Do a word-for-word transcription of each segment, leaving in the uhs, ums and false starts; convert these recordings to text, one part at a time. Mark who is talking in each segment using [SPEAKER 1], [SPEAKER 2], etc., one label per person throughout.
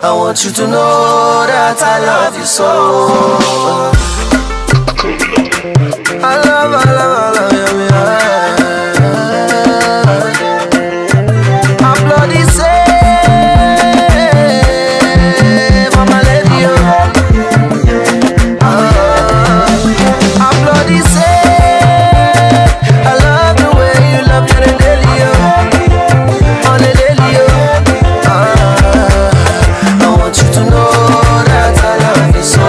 [SPEAKER 1] I want you to know that I love you so. I love, I love, I love you, yeah. I'm bloody safe for my lady, oh. I'm bloody safe. I love the way you love me on a daily, oh. On a daily, oh. I want you to know that I love you so.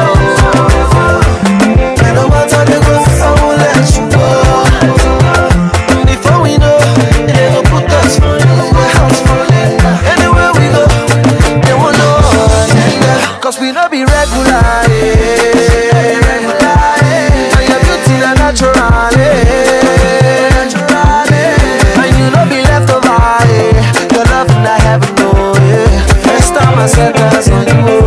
[SPEAKER 1] And no matter the go, I won't let you go. Before we know, they gon' put us falling, the house falling. Anywhere we go, they won't know our agenda. Cause we no be regular, eh. And your beauty na natural, eh. And you no be left over, eh. Your love na heaven, oh, eh. First time I set eyes on you,